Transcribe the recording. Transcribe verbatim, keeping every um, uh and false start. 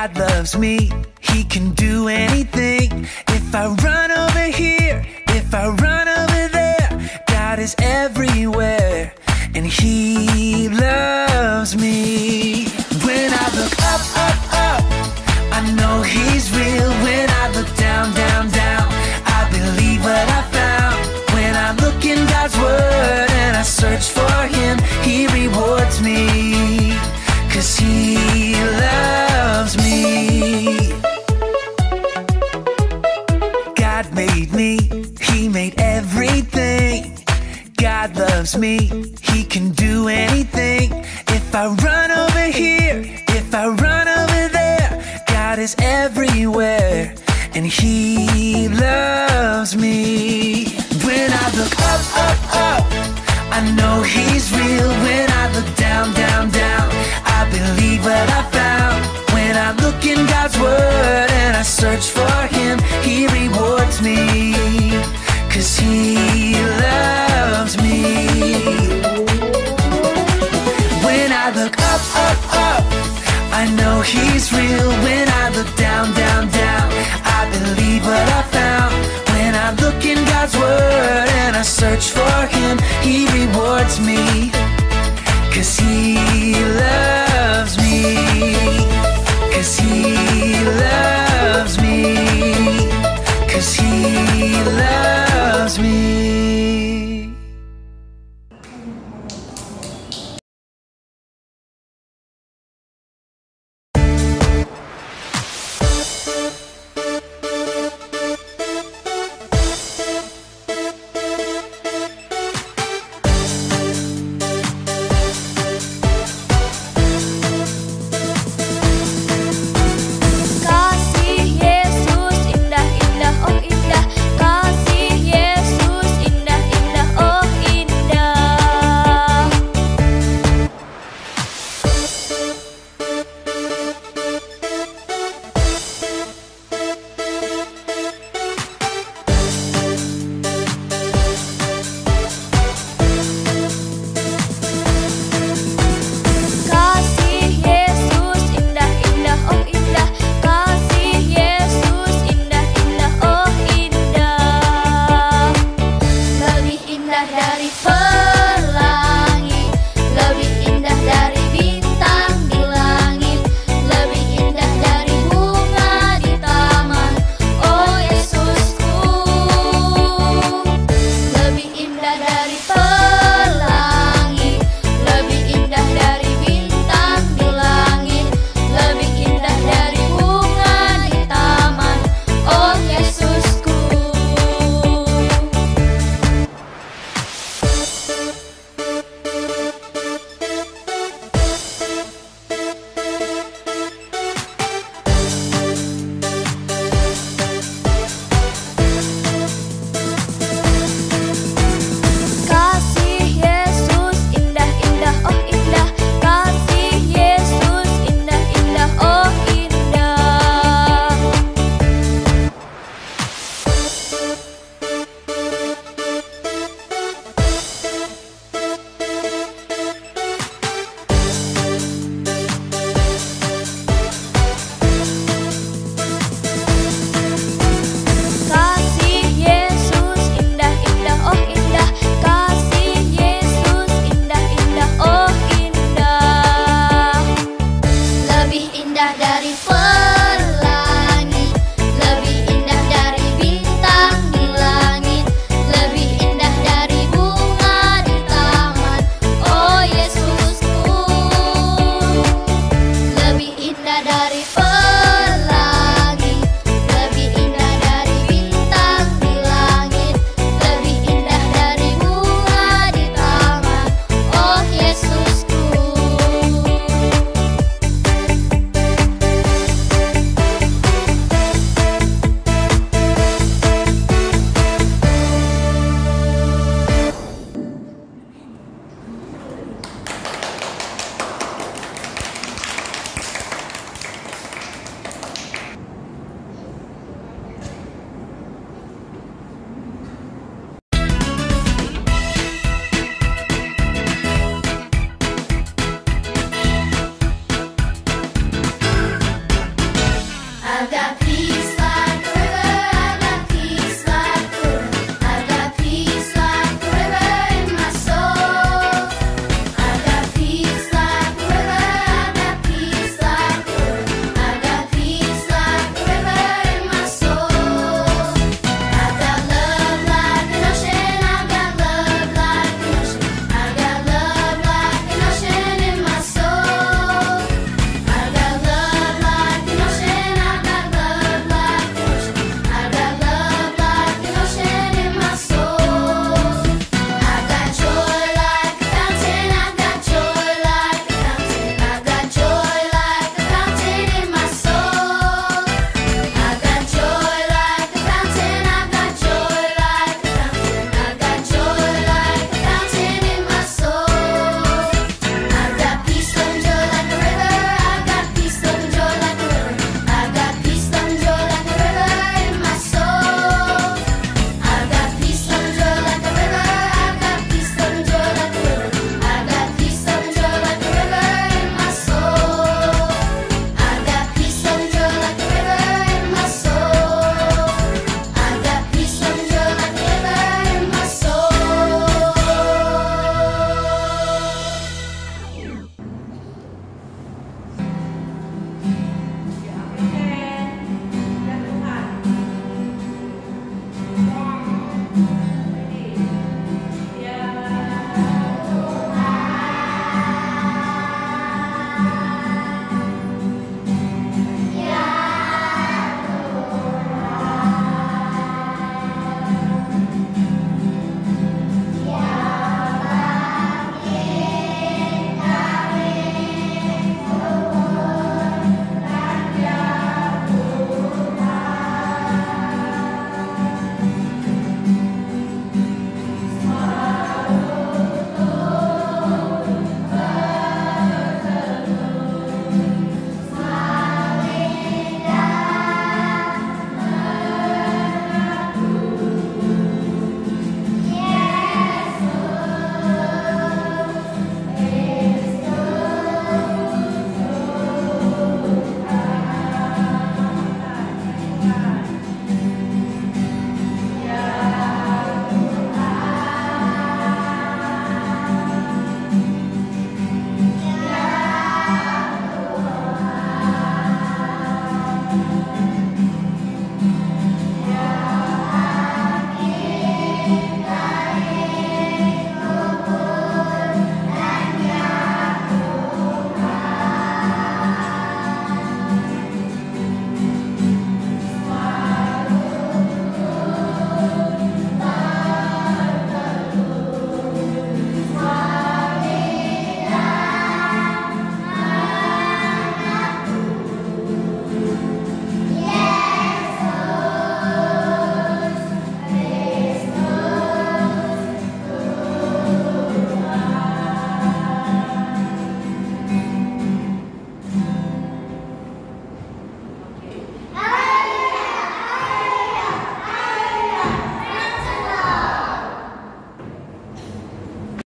God loves me, He can do anything. If I run over here, if I run over there, God is everywhere, and He loves me. When I look up, up, up, I know He's real. When I look down, down, down, I believe what I found. When I look in God's Word and I search for Him, He rewards me, 'cause He loves me. God made me, He made everything. God loves me, He can do anything. If I run over here, if I run over there, God is everywhere, and He loves me. When I look up, up, up, I know He's real. When I look down, down, down, I believe what I found. When I look in God's Word and I search for Him, He rewards me, 'cause He loves me. When I look up, up, up, I know He's real. When I look down, down, down, I believe what I found. When I look in God's Word and I search for Him, He rewards me, 'cause He loves me, 'cause He loves me, 'cause He loves me. Dari